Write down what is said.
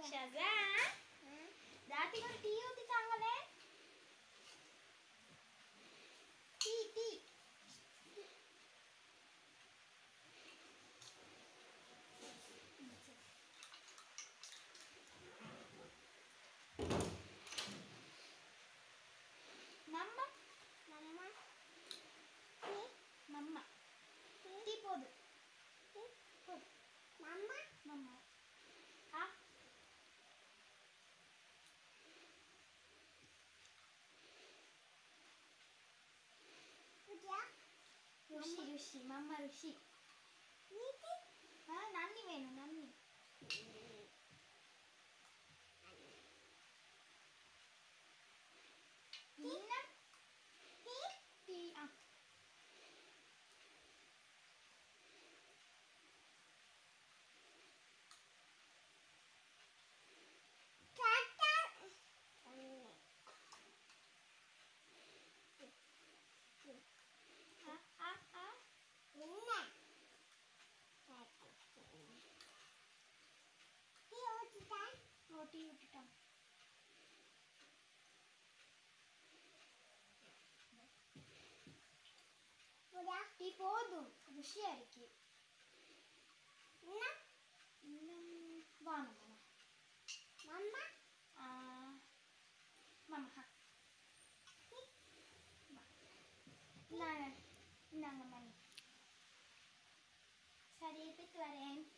ஷாசான் தாத்திக்கு ஒரு டீ ஊத்திட்டாங்களே. டீ டீ மம்மா மம்மா டீ மம்மா டீ போடு போடு மம்மா மம்மா ஆ ருஷி ருஷி மம்மா ருஷி நன்னி வேணும் நன்னி இன்னும் டீ ஆ டீ விட்டுட்டான். டீ போதும் ருஷியா இருக்கு. இன்னும் வாங்க மம்மா மம்மா இந்தாங்க இந்தாங்க மம்மி. சரி போயிட்டு வரேன்.